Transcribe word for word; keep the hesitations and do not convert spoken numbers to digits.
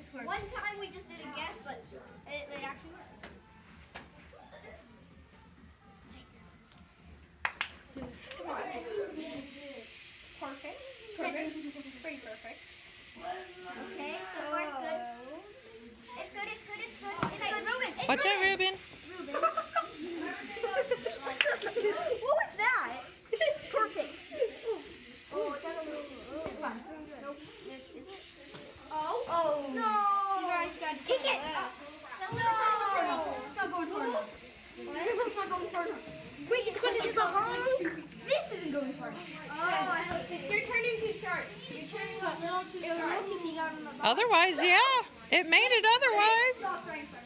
this works. One time we just did a guess, but it, it actually worked. Come on. Perfect. Perfect. Pretty perfect. Okay, so far it's good. It's good, it's good, it's good. It's good, Ruben. It's Watch out, Ruben. Ruben. What was that? Perfect. Oh, it's not a little. This one. Nope. This is. Oh. Oh. No. You guys got to take it. No. It's not going far enough. It's not going far enough. Wait, it's going to do the wrong. This isn't going far enough. Oh, I hope it. You're turning too sharp. You're turning a little too sharp. Otherwise, yeah. It made it otherwise.